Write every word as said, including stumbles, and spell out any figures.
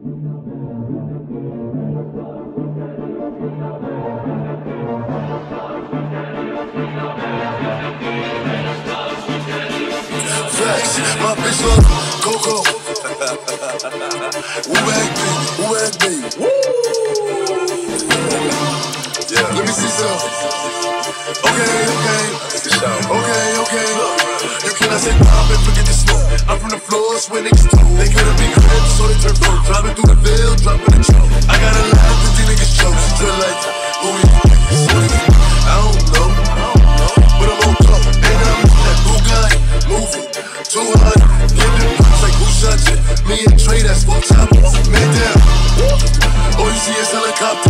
My bitch love Coco. Woo-bag baby, woo-bag baby. Yeah, let me see some. Okay, okay, okay, okay. You cannot say pop and forget the smoke. I'm from the floors where niggas talk. They couldn't be cribs, so they turn broke. Driving through the veil, dropping the choke. I gotta laugh cause these niggas choke. She feel like, who are you niggas? I don't know, but I'm on top. And I'm in that Bugatti, moving two hundred. Giving props like who shot you? Me and Trey, that's full top. Man down. All you see is helicopter.